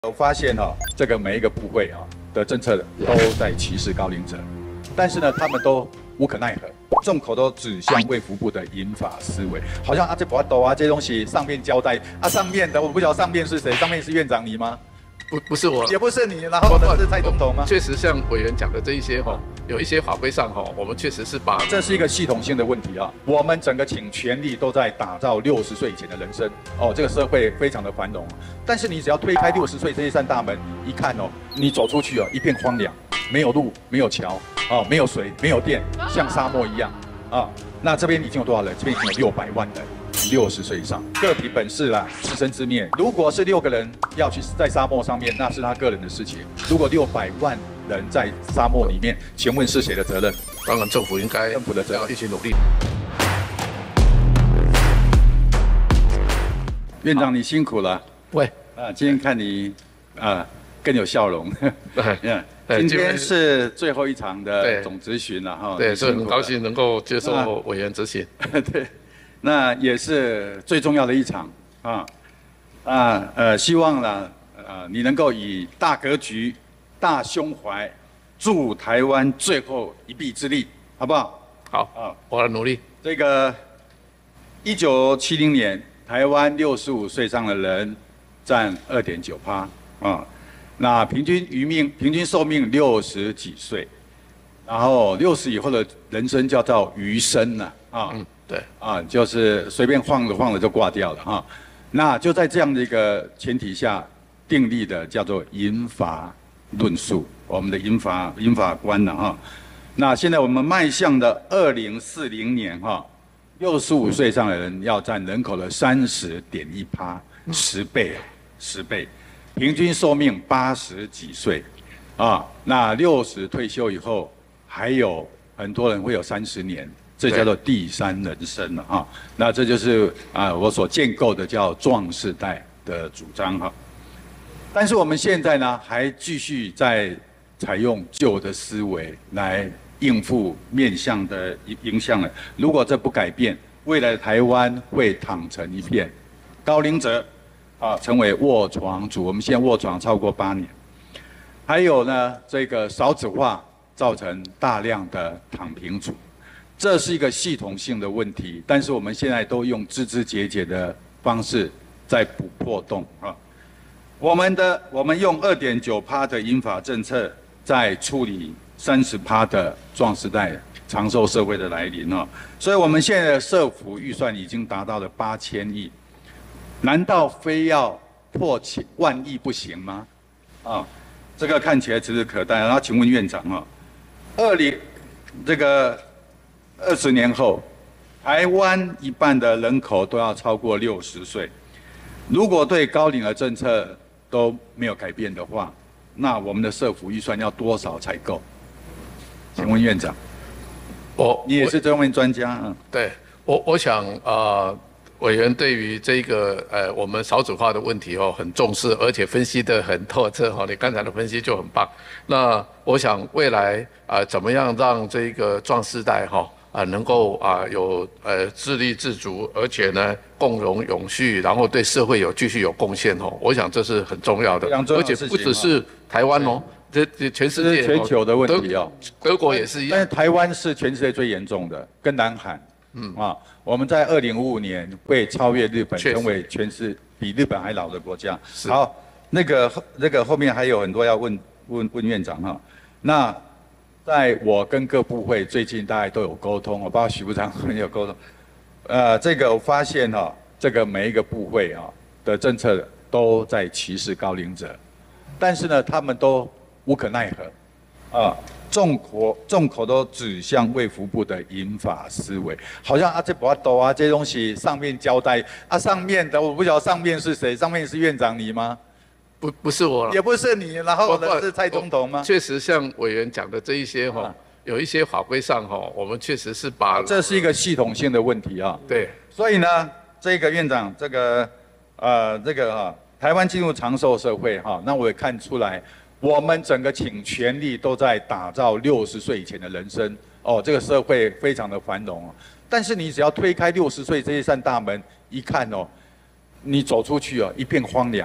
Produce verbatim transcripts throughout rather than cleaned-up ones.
我发现哈、哦，这个每一个部会啊的政策都在歧视高龄者，但是呢，他们都无可奈何，众口都指向卫福部的银法思维，好像啊这不要抖啊，这些东西上面交代啊，上面的我不晓得上面是谁，上面是院长你吗？ 不不是我， 也不是你，然后呢是蔡总统吗？ 确实像委员讲的这一些哈，有一些法规上哈，我们确实是把这是一个系统性的问题啊。我们整个倾全力都在打造六十岁以前的人生哦，这个社会非常的繁荣，但是你只要推开六十岁这一扇大门，一看哦，你走出去哦，一片荒凉，没有路，没有桥，哦，没有水，没有电，像沙漠一样啊。那这边已经有多少人？这边已经有六百万人。六十岁以上，各凭本事啦，自生自灭。如果是六个人要去在沙漠上面，那是他个人的事情。如果六百万人在沙漠里面，请问是谁的责任？ 当然政府应该政府的责任， 要一起努力。 院长你辛苦了。 喂， 啊，今天看你啊更有笑容。 对， 今天是最后一场的总质询了哈。 对，所以很高兴能够接受委员质询。 对。那也是最重要的一场啊啊呃，希望呢呃你能够以大格局、大胸怀，助台湾最后一臂之力，好不好？ 好啊，我来努力。 这个一九七零年，台湾六十五岁以上的人占二点九趴啊，那平均余命、平均寿命六十几岁，然后六十以后的人生叫做余生了啊。嗯对啊，就是随便晃了晃了就挂掉了哈。那就在这样的一个前提下订立的叫做银法论述，我们的银法银法观了哈。那现在我们迈向的二零四零年哈，六十五岁以上的人要占人口的三十点一趴，十倍十倍，平均寿命八十几岁啊。那六十退休以后，还有很多人会有三十年。这叫做第三人生了哈，那这就是啊我所建构的叫壮世代的主张哈。但是我们现在呢，还继续在采用旧的思维来应付面向的影响了。如果这不改变，未来的台湾会躺成一片，高龄者啊成为卧床族。我们现在卧床超过八年，还有呢这个少子化造成大量的躺平族。这是一个系统性的问题，但是我们现在都用枝枝节节的方式在补破洞啊。我们的我们用二点九趴的银发政策，在处理三十趴的壮世代长寿社会的来临啊。所以我们现在的社福预算已经达到了八千亿，难道非要破千万亿不行吗？啊，这个看起来指日可待。然后请问院长啊，二零这个。二十年后，台湾一半的人口都要超过六十岁。如果对高龄的政策都没有改变的话，那我们的社福预算要多少才够？请问院长， 我你也是这方面专家，嗯， 对我我想呃，委员对于这个呃我们少子化的问题哦很重视，而且分析得很透彻哈。你刚才的分析就很棒。那我想未来啊、呃，怎么样让这个壮世代哈？啊，能够啊有呃自立自足，而且呢共荣永续，然后对社会有继续有贡献哦。我想这是很重要的，而且不只是台湾哦，这这全世界全球的问题哦。 德国也是一样。 但是台湾是全世界最严重的，跟南韩，嗯啊，我们在二零五五年会超越日本，成为全世比日本还老的国家。好，那个那个后面还有很多要问问问院长哈，那。在我跟各部会最近大概都有沟通，我包括许部长也有沟通。呃，这个我发现哈、哦，这个每一个部会啊、哦、的政策都在歧视高龄者，但是呢，他们都无可奈何，啊，众口众口都指向卫福部的银法思维，好像啊这不要抖啊，这些东西上面交代啊，上面的我不晓得上面是谁，上面是院长你吗？ 不不是我了， 也不是你，然后呢是蔡总统吗？ 确实，像委员讲的这一些哈、哦，有一些法规上哈、哦，我们确实是把这是一个系统性的问题啊。 对， 所以呢，这个院长，这个呃，这个哈、啊，台湾进入长寿社会哈、啊，那我也看出来，我们整个倾全力都在打造六十岁以前的人生哦，这个社会非常的繁荣。但是你只要推开六十岁这一扇大门，一看哦，你走出去哦，一片荒凉。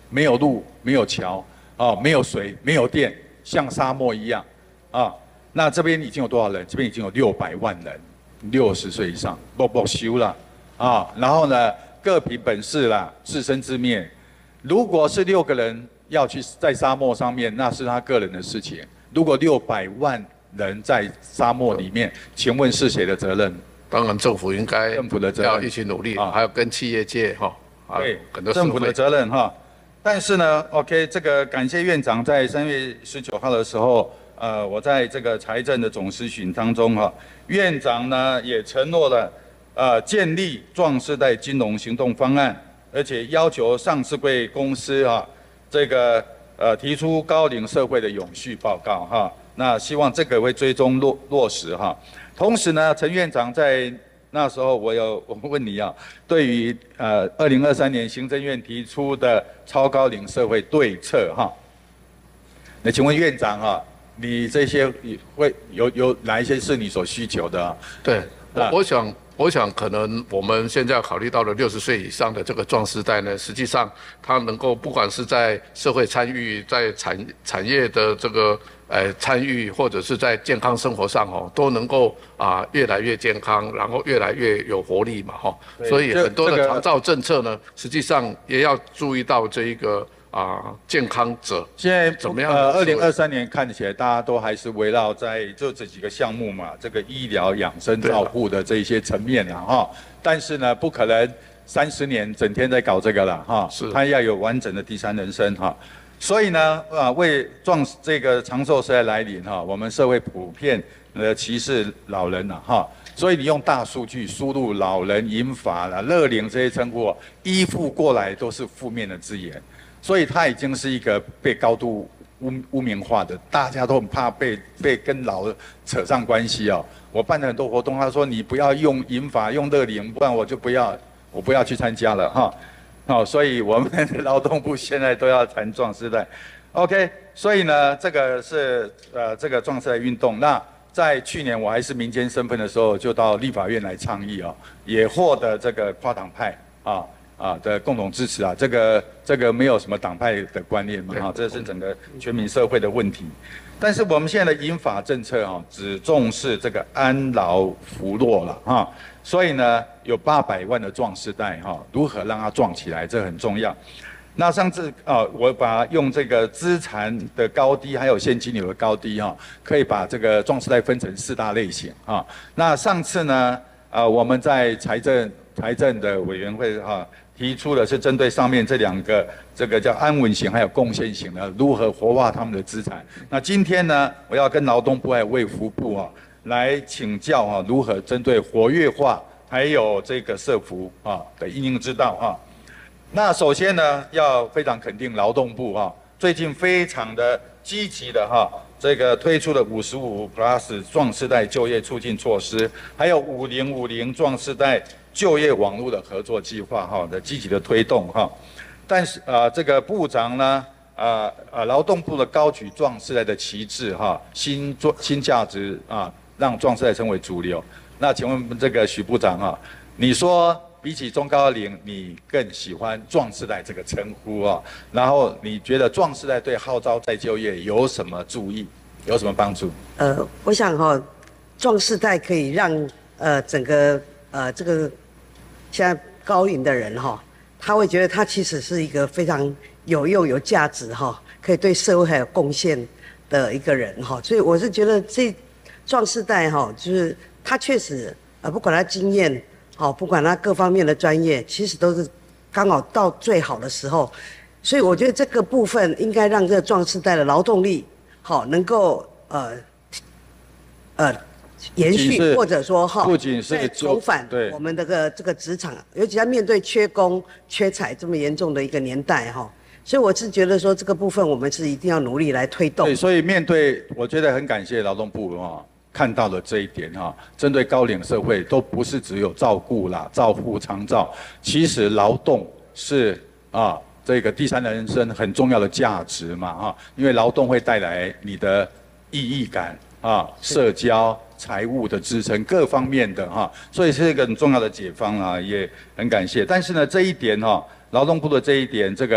没有路，没有桥，啊，没有水，没有电，像沙漠一样，啊，那这边已经有多少人？这边已经有六百万人，六十岁以上，不不休了，啊，然后呢，各凭本事啦，自生自灭。如果是六个人要去在沙漠上面，那是他个人的事情。如果六百万人在沙漠里面，请问是谁的责任？ 当然，政府应该政府的责任要一起努力，啊、还有跟企业界哈，啊、 对， 很多政府的责任哈。但是呢 ，OK， 这个感谢院长在三月十九号的时候，呃，我在这个财政的总咨询当中哈，院长呢也承诺了，呃，建立壮世代金融行动方案，而且要求上市柜公司哈，这个呃提出高龄社会的永续报告哈。那希望这个会追踪落落实哈。同时呢，陈院长在那时候我有我问你啊，对于呃二零二三年行政院提出的超高龄社会对策哈，那请问院长啊，你这些会有有哪一些是你所需求的啊？ 对， 啊我我想。我想，可能我们现在考虑到了六十岁以上的这个壮世代呢，实际上他能够不管是在社会参与，在产产业的这个呃参与，或者是在健康生活上哦，都能够啊越来越健康，然后越来越有活力嘛哈。所以很多的长照政策呢，实际上也要注意到这一个。啊，健康者现在怎么样？ 呃，二零二三年看起来大家都还是围绕在就这几个项目嘛，这个医疗、养生、照护的这一些层面啊哈。但是呢，不可能三十年整天在搞这个了哈。 是， 他要有完整的第三人生哈。所以呢，啊，为壮这个长寿时代来临哈，我们社会普遍呃歧视老人了哈。所以你用大数据输入老人、银发啦、乐龄这些称呼，依附过来都是负面的字眼。所以它已经是一个被高度污污名化的，大家都很怕被被跟老扯上关系哦。我办了很多活动，他说你不要用银发用乐龄，不然我就不要，我不要去参加了哈。好、哦，所以我们劳动部现在都要谈壮世代 ，OK。所以呢，这个是呃这个壮世代运动。那在去年我还是民间身份的时候，就到立法院来倡议啊、哦，也获得这个跨党派啊。啊的共同支持啊，这个这个没有什么党派的观念嘛，哈，这是整个全民社会的问题。但是我们现在的银发政策啊，只重视这个安老扶弱了哈，所以呢，有八百万的壮世代哈，如何让它壮起来，这很重要。那上次啊，我把用这个资产的高低，还有现金流的高低哈，可以把这个壮世代分成四大类型啊。那上次呢，啊，我们在财政财政的委员会哈。提出的是针对上面这两个，这个叫安稳型还有贡献型的，如何活化他们的资产。那今天呢，我要跟劳动部还有卫福部啊来请教啊，如何针对活跃化还有这个社福啊的因应之道啊。那首先呢，要非常肯定劳动部啊，最近非常的积极的哈，这个推出了五十五 plus 壮世代就业促进措施，还有五零五零壮世代就业网络的合作计划哈的积极的推动哈，但是啊、呃、这个部长呢啊啊劳动部的高举壮世代的旗帜哈，新做新价值啊，让壮世代成为主流。那请问这个许部长啊，你说比起中高龄，你更喜欢壮世代这个称呼啊？然后你觉得壮世代对号召再就业有什么注意，有什么帮助？ 呃，我想哈、哦，壮世代可以让呃整个呃这个。现在高龄的人哈，他会觉得他其实是一个非常有用、有价值哈，可以对社会还有贡献的一个人哈。所以我是觉得这壮世代哈，就是他确实呃，不管他经验好，不管他各方面的专业，其实都是刚好到最好的时候。所以我觉得这个部分应该让这个壮世代的劳动力好能够呃呃。延续或者说哈， 不仅是重返我们这个这个职场，尤其在面对缺工缺才这么严重的一个年代哈，所以我是觉得说这个部分我们是一定要努力来推动。 对，所以面对我觉得很感谢劳动部哈，看到了这一点哈，针对高龄社会都不是只有照顾啦、照护、长照，其实劳动是啊这个第三人生很重要的价值嘛哈，因为劳动会带来你的意义感啊、社交。财务的支撑各方面的哈，所以是一个很重要的解方啊，也很感谢。但是呢，这一点哈，劳动部的这一点，这个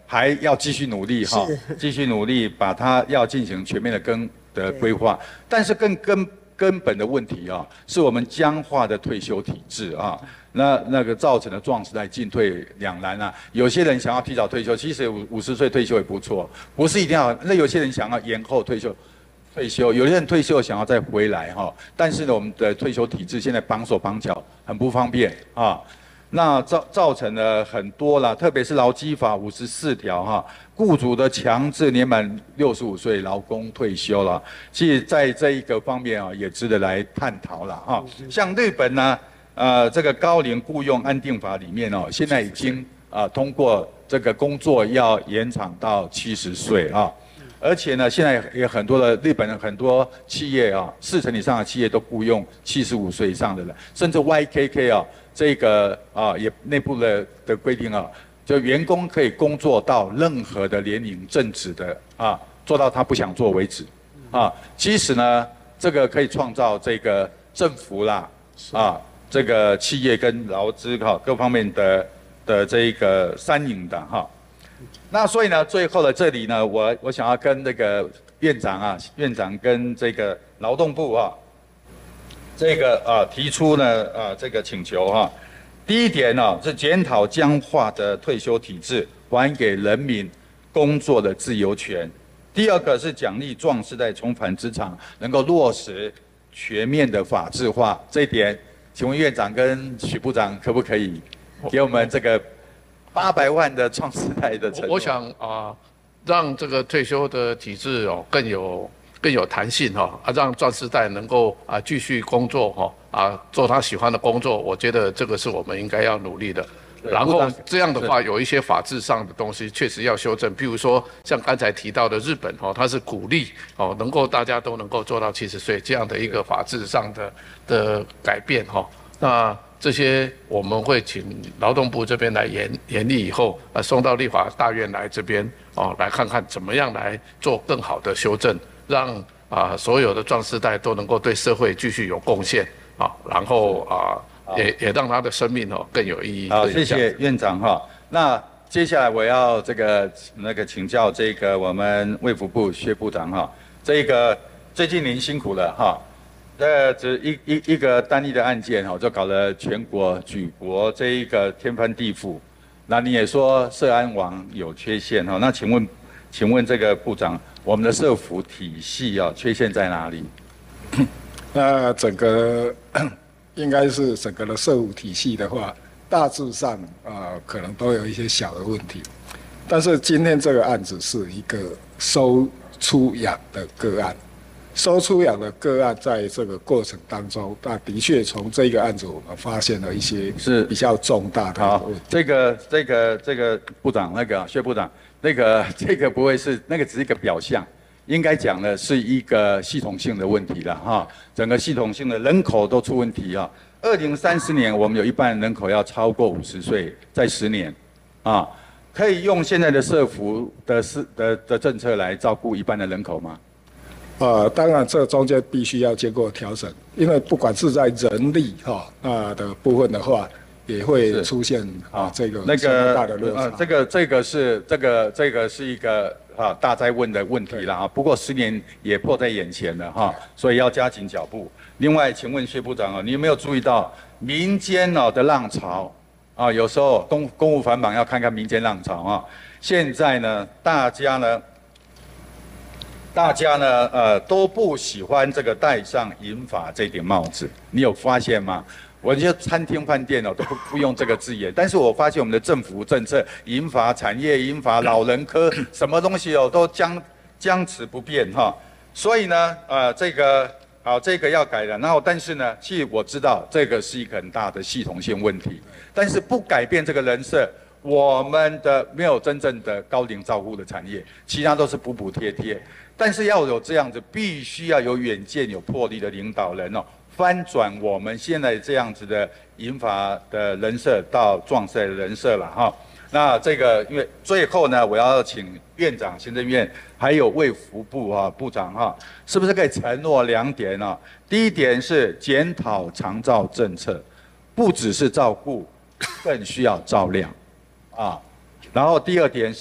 还要继续努力哈，继续努力把它要进行全面的更的规划。但是更根根本的问题啊，是我们僵化的退休体制啊，那那个造成的壮世代进退两难啊。有些人想要提早退休，其实五五十岁退休也不错，不是一定要。那有些人想要延后退休。 退休，有些人退休想要再回来哈，但是呢，我们的退休体制现在绑手绑脚，很不方便啊。那造造成了很多啦，特别是劳基法五十四条哈，雇主的强制年满六十五岁劳工退休了，其实在这一个方面啊，也值得来探讨了哈。像日本呢，呃，这个高龄雇佣安定法里面哦，现在已经啊通过这个工作要延长到七十岁啊。 而且呢，现在也很多的日本的很多企业啊，四成以上的企业都雇佣七十五岁以上的人，甚至 Y K K 啊，这个啊也内部的的规定啊，就员工可以工作到任何的年龄正职的啊，做到他不想做为止，啊，其实呢，这个可以创造这个政府啦，啊，这个企业跟劳资哈各方面的的这一个三赢的哈。 那所以呢，最后的这里呢，我我想要跟那个院长啊，院长跟这个劳动部啊，这个啊提出呢啊这个请求哈、啊。第一点呢、啊、是检讨僵化的退休体制，还给人民工作的自由权。第二个是奖励壮世代重返职场，能够落实全面的法制化。这一点，请问院长跟许部长可不可以给我们这个？ 八百万的创世代的承诺， 我想啊、呃，让这个退休的体制哦更有更有弹性哈、哦，啊，让壮世代能够啊继续工作哈、哦，啊做他喜欢的工作，我觉得这个是我们应该要努力的。然后这样的话，有一些法制上的东西确实要修正，譬如说像刚才提到的日本哦，它是鼓励哦，能够大家都能够做到七十岁这样的一个法制上的的改变哈、哦，那。 这些我们会请劳动部这边来研研议以后，呃，送到立法大院来这边哦，来看看怎么样来做更好的修正，让啊、呃、所有的壮世代都能够对社会继续有贡献啊、哦，然后啊、呃、也也让他的生命哦更有意义。 好，谢谢院长哈。那接下来我要这个那个请教这个我们卫福部薛部长哈，这个最近您辛苦了哈。 这只一一一个单一的案件哈，就搞了全国举国这一个天翻地覆。那你也说社安网有缺陷哈，那请问，请问这个部长，我们的社福体系啊缺陷在哪里？ 那整个应该是整个的社福体系的话，大致上啊、呃、可能都有一些小的问题，但是今天这个案子是一个收出养的个案。 收出养的个案，在这个过程当中，那的确从这个案子我们发现了一些是比较重大的问题。 这个这个这个部长，那个薛部长，那个这个不会是那个只是一个表象，应该讲的是一个系统性的问题了哈。整个系统性的人口都出问题啊。二零三十年，我们有一半人口要超过五十岁，在十年，啊，可以用现在的社福的是的的政策来照顾一半的人口吗？ 呃，当然，这中间必须要经过调整，因为不管是在人力哈啊的部分的话，也会出现啊这个那个大的落差。 呃，这个这个是这个这个是一个啊大灾问的问题了啊。不过十年也迫在眼前了哈，所以要加紧脚步。另外，请问薛部长啊，你有没有注意到民间哦的浪潮啊？有时候公公务繁忙，要看看民间浪潮啊。现在呢，大家呢。 大家呢，呃，都不喜欢这个戴上银发这顶帽子，你有发现吗？我觉得餐厅、饭店哦都不不用这个字眼，但是我发现我们的政府政策，银发产业、银发老人科，什么东西哦都僵僵持不变哈。所以呢，呃，这个好，这个要改了。然后，但是呢，其实我知道这个是一个很大的系统性问题，但是不改变这个人设。 我们的没有真正的高龄照护的产业，其他都是补补贴贴。但是要有这样子，必须要有远见、有魄力的领导人哦，翻转我们现在这样子的银发的人设到壮世代的人设了哈。那这个，因为最后呢，我要请院长、行政院还有卫福部啊部长哈，是不是可以承诺两点呢？第一点是检讨长照政策，不只是照顾，更需要照亮。 啊，然后第二点是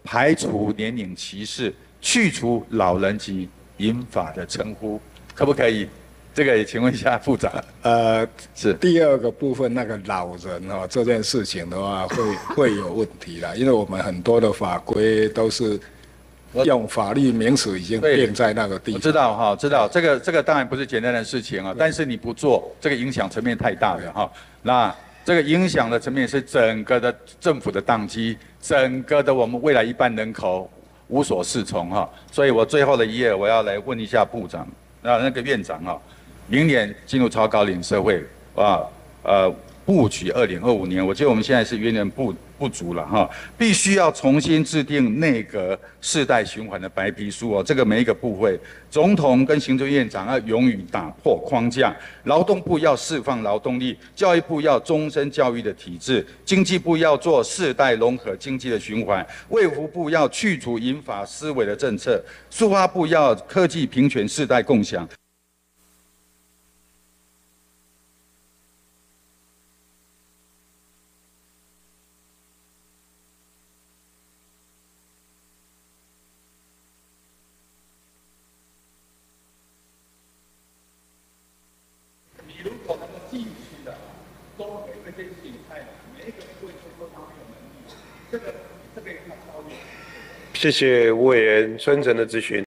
排除年龄歧视，去除老人及银发的称呼，可不可以？这个也请问一下部长。 呃， 是第二个部分，那个老人哦，这件事情的话会会有问题啦，因为我们很多的法规都是用法律名词已经定在那个地方。 我知道哈，知道这个这个当然不是简单的事情啊，但是你不做，这个影响层面太大了哈。那这个影响的层面是整个的政府的宕机，整个的我们未来一半人口无所适从哈。所以我最后的一页我要来问一下部长，那那个院长哈。明年进入超高龄社会啊，呃，布局二零二五年，我觉得我们现在是远远不不足了哈，必须要重新制定内阁世代循环的白皮书哦。这个每一个部会，总统跟行政院长要勇于打破框架，劳动部要释放劳动力，教育部要终身教育的体制，经济部要做世代融合经济的循环，卫福部要去除银发思维的政策，数发部要科技平权世代共享。 谢谢吴委员真诚的咨询。